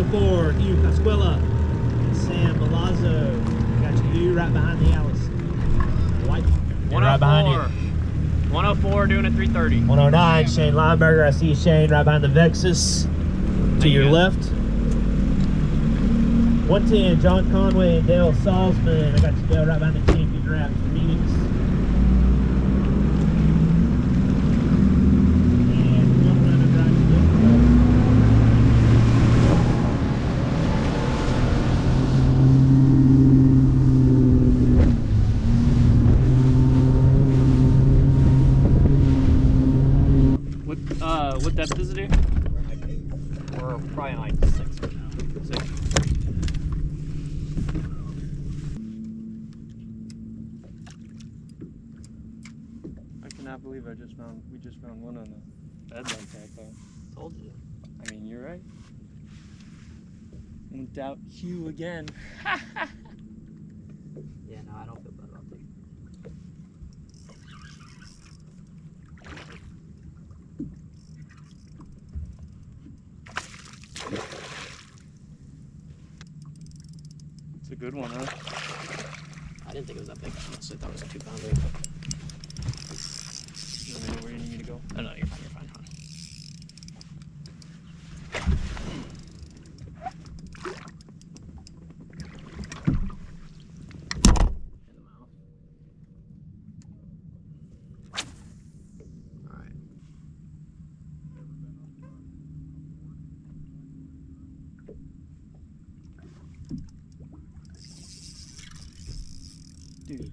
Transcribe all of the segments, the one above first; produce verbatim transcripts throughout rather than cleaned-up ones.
four, Hugh Casquilla. Sam Malazzo. Got you right behind the Alice. White. Right behind you. one oh four doing a three thirty. one oh nine, Shane Lineberger. I see Shane right behind the Vexus. To your left. one ten, John Conway and Dale Salzman. I got you, Dale, right behind the champion wraps for Phoenix. And one runner right What uh what depth is it here? We're like eight. We're probably like six right now. Six. I cannot believe I just found we just found one on the bed like that though. Told you. I mean you're right. Won't doubt Hugh again. Yeah, no, I don't feel bad about it. It's a good one, huh? I didn't think it was that big. I honestly thought it was a two pounder. You want me to know where you need me to go? Oh, no, you're fine, you're fine, hon. In the mouth. All right. Dude.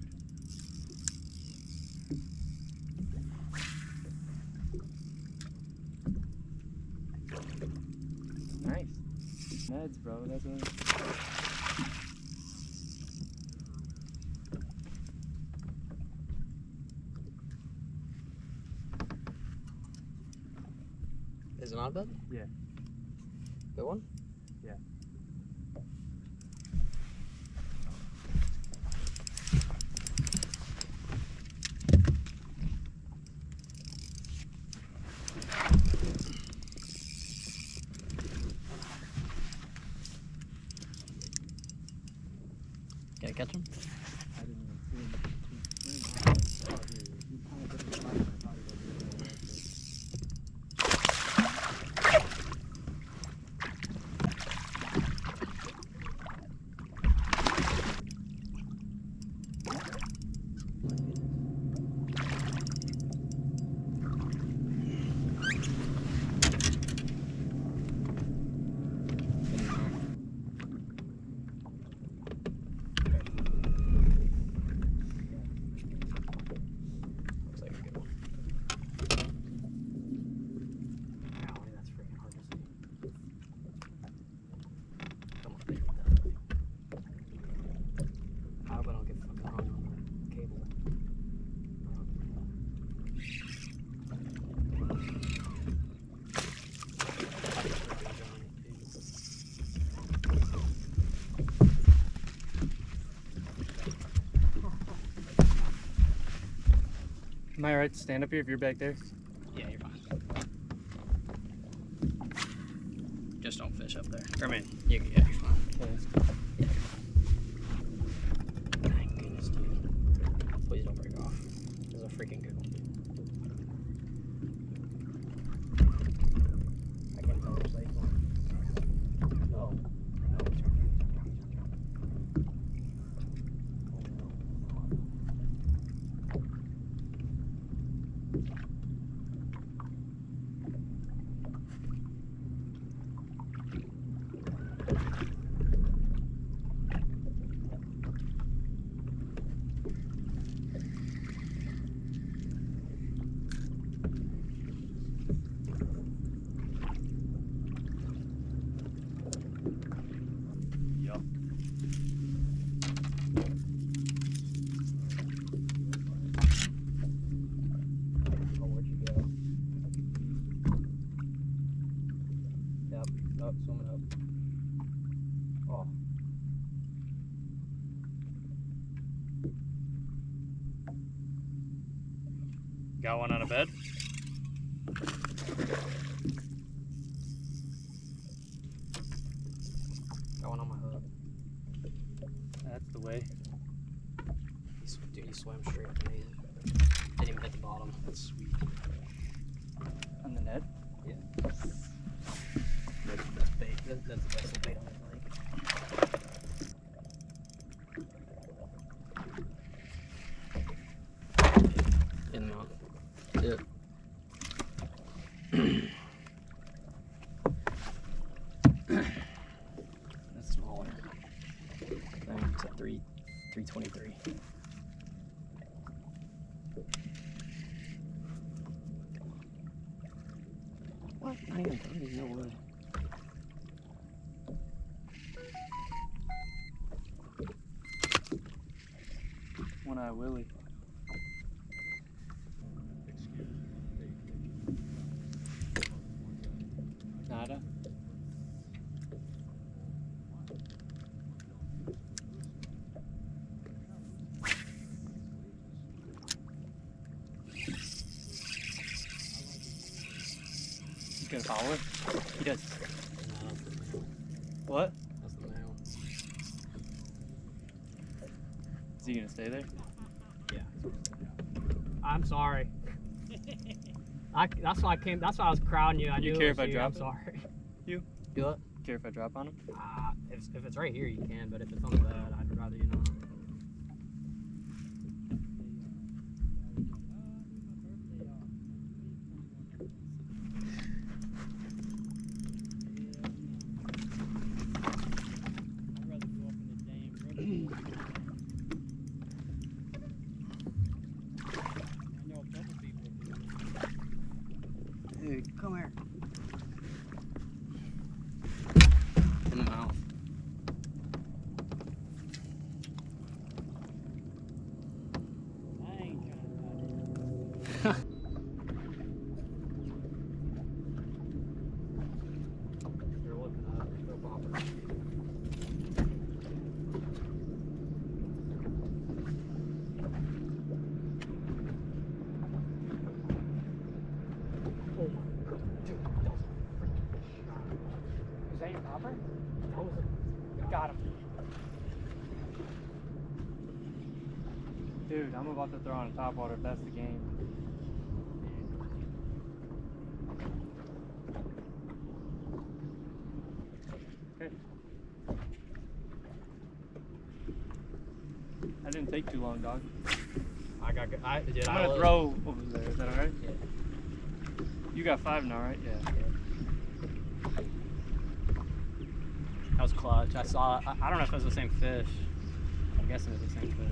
Nice. Meds, bro. That's what. Is it on bed? Yeah. Good one? Yeah. Can I catch him? I didn't even see him. He kind of did it right. I thought he was doing it right. Am I right to stand up here if you're back there? Yeah, you're fine. Just don't fish up there. Or, I mean, you, yeah, you're fine. Thanks. Yeah, you're fine. Thank goodness, dude. Please don't break off. This is a freaking good one, dude. I can't tell which leg one. Oh. No, it's right there. Up, swimming up. Oh. Got one on a bed? Got one on my hook. That's the way. He's, dude, he swam straight to me. Didn't even hit the bottom. That's sweet. On the net? Yeah. That's, that's bait. That, that's the best bait on the lake. In the mouth. Yep. That's smaller. I think it's a three, three twenty-three. What? Not even thirty, no wood. One eye Willie. Nada. You gonna follow it? He does. No, that's the male. What? That's the male. Is he gonna stay there? Yeah. I'm sorry. I, that's why I came. That's why I was crowding you. I You knew care it was if I you. drop I'm it? sorry. You? Do it. Care if I drop on him? Uh, if, if it's right here, you can. But if it's on the bed, I'd rather you not. Dude, come here. In the mouth. I ain't trying to fight it. You're looking at it. No bopper. Oh my god. Dude, that was a freaking shot. Is that your popper? That was a... Got him. Dude, I'm about to throw on a top water if that's the game. Okay. That didn't take too long, dog. I got good. I did. I'm I gonna was- throw over there. Is that alright? Yeah. You got five now, right? Yeah. That was clutch. I saw. I, I don't know if it was the same fish. I'm guessing it was the same fish.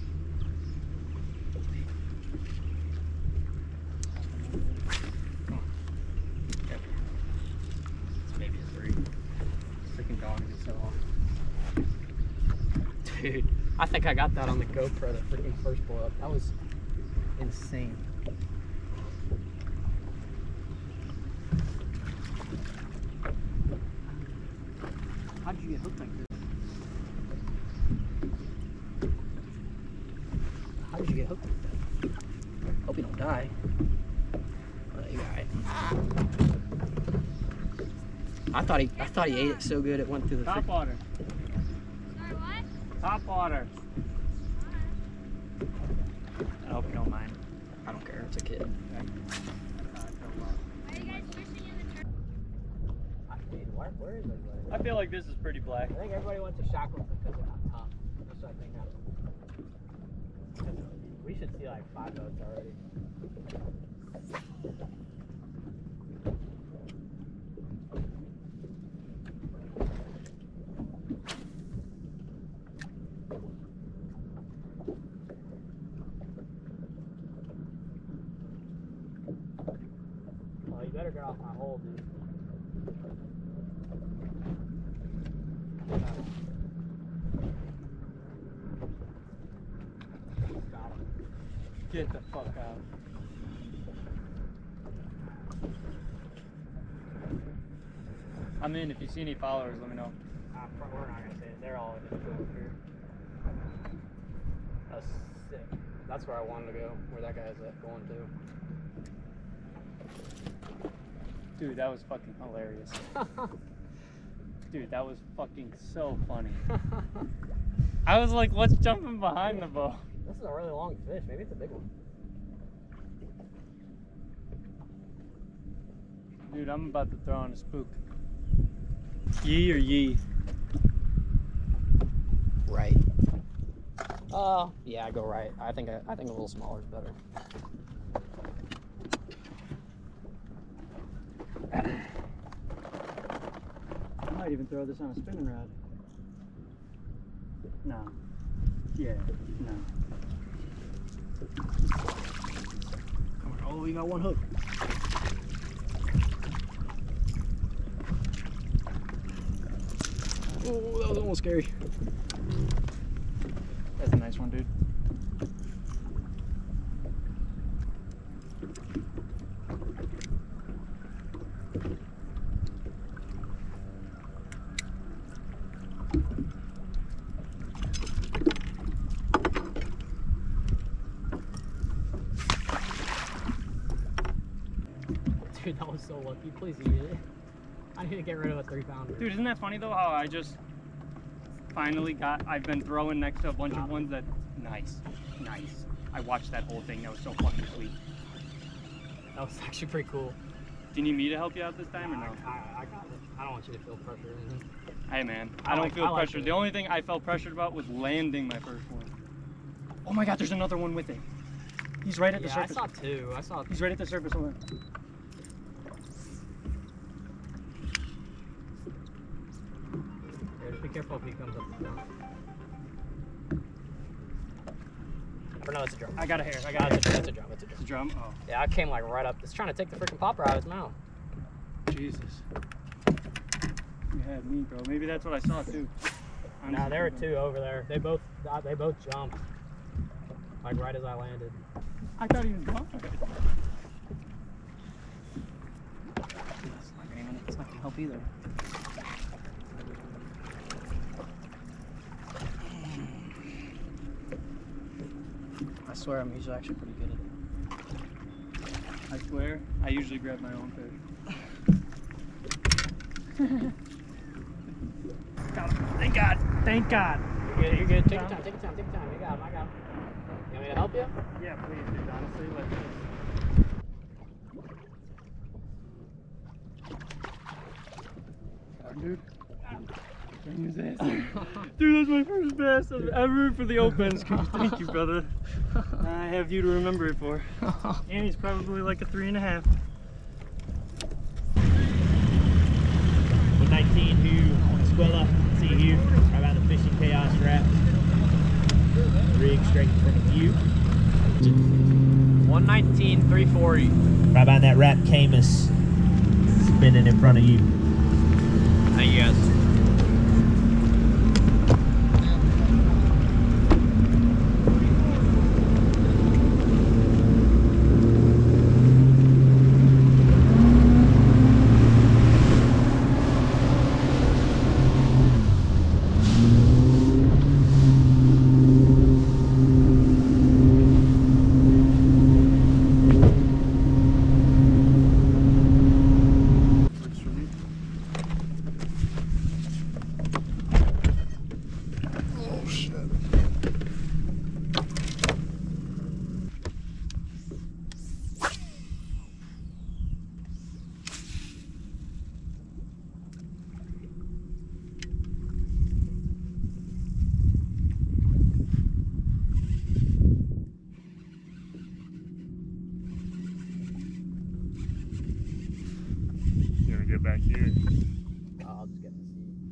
Come on. Yep. It's maybe a three. Freaking dog is so long. Dude, I think I got that on the GoPro. The freaking first blow up. That was insane. How did you get hooked like this? How did you get hooked like that? Hope you don't die. Oh, you got it. I thought he, I thought he ate it so good it went through the. Top water. Sorry, what? Top water. I hope you don't mind. I don't care. It's a kid. Are you guys fishing in the turf? Dude, where, where is everybody? I feel like this is pretty black. I think everybody went to Shackleton because it got tough. That's what I think happened. We should see like five boats already. Well, you better get off my hole, dude. Got him. Get the fuck out. I'm in. If you see any followers, let me know. Uh, we're not gonna say it. They're all in the over here. That's sick. That's where I wanted to go. Where that guy's at going to. Dude, that was fucking hilarious. Dude, that was fucking so funny. I was like, what's jumping behind the boat? This is a really long fish. Maybe it's a big one. Dude, I'm about to throw on a spook. Yee or yee? Right. Uh, yeah, I go right. I think I, I think a little smaller is better. I might even throw this on a spinning rod. No. Yeah, no. Oh, we got one hook. Oh, that was almost scary. That's a nice one, dude. Dude, that was so lucky. Please eat it. I need to get rid of a three pounder. Dude, isn't that funny though how I just finally got, I've been throwing next to a bunch of ones that, nice, nice. I watched that whole thing, that was so fucking sweet. That was actually pretty cool. Do you need me to help you out this time or no? I, I, I got it. I don't want you to feel pressure or anything. Hey man, I I don't like- feel I like pressured. it. The only thing I felt pressured about was landing my first one. Oh my god, there's another one with it. He's right at the Yeah, I surface. saw two. I saw He's right at the surface. Hold on. Here, just be careful if he comes up the front. Or no, it's a drum. I got a hair. I No, got a hair. it's a, it's a drum. It's a It's drum. a drum? Oh, Yeah, I came like right up. It's trying to take the freaking popper out of his mouth. Jesus. You had me, bro. Maybe that's what I saw too. No, there were two over there. They both uh, they both jumped. Like right as I landed. I thought he was gone. It's not gonna even, it's not gonna help either. I swear I'm usually actually pretty good at it. I swear, I usually grab my own fish. Got him. Thank God. Thank God. You're good. You're good. Take your time. Take your time. Take your time. You got him. I got him. You want me to help you? Yeah, please, dude. Honestly, like this. Dude. Can use this. Dude, that's my first bass I've ever for the opens. Thank you, brother. I have you to remember it for. And he's probably like a three and a half. one nineteen who Escuela, see you, right about the fishing chaos wrap. Rig straight in front of you. one nineteen, three forty. Right behind that wrap Camus spinning in front of you. Thank you guys. Get back here. I'll just get in the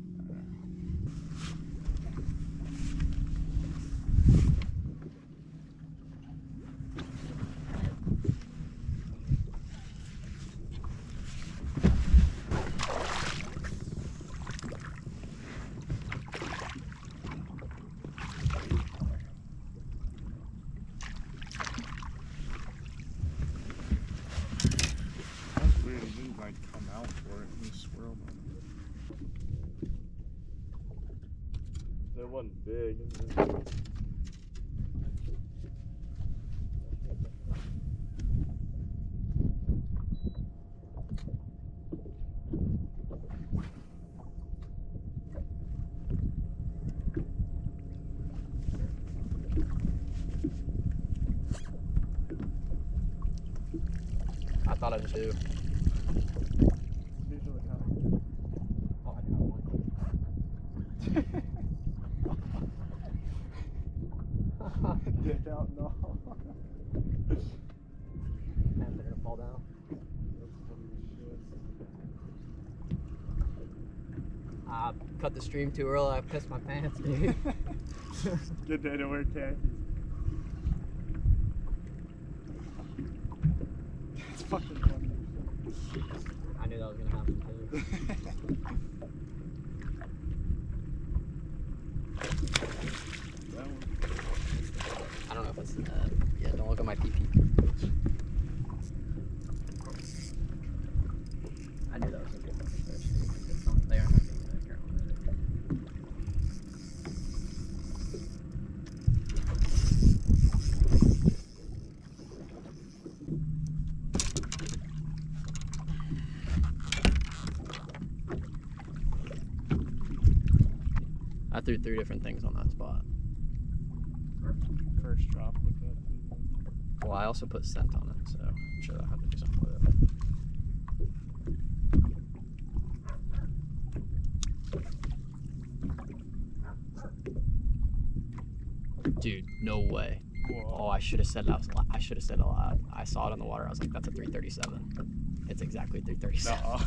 That's weird. He didn't like come out for it. He swirled on it. That wasn't big. thought I just do. Usually how I do. Oh, I got one. Dick out, no. Man, they're gonna fall down. I cut the stream too early. I pissed my pants, dude. Good day to wear khakis. It's fucking funny. I knew that was gonna happen too. I don't know if it's uh, yeah. Don't look at my pee pee. I knew that was gonna be a fucking fish. It's not, they aren't having it apparently. I threw three different things on that spot. First drop with that too. Well, I also put scent on it, so I'm sure I'll have to do something with it. Dude, no way. Whoa. Oh, I should have said that was. I should have said a lot. I saw it on the water. I was like, that's a three thirty-seven. It's exactly three thirty-seven. Nuh-uh.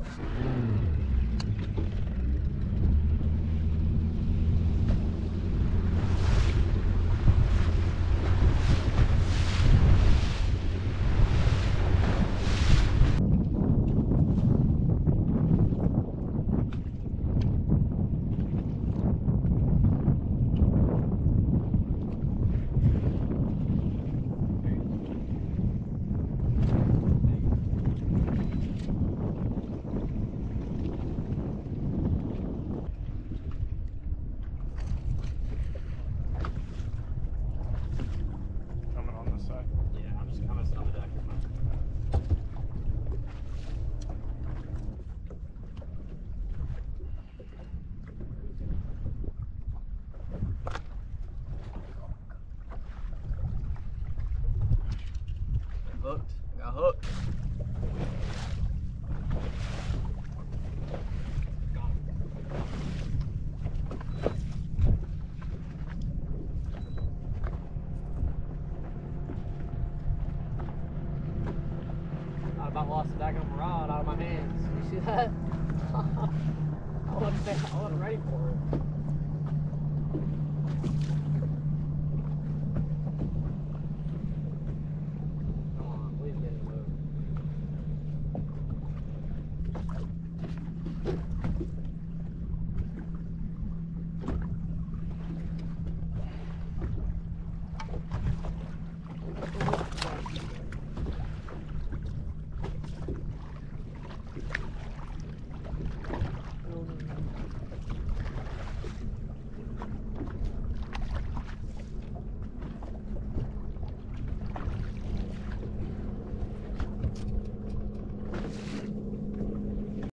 Coming on this side. Yeah, I'm just gonna sit on the deck. Hooked. I got hooked. Got him. I about lost the daggone rod out of my hands. You see that? I wasn't, I wasn't ready for it.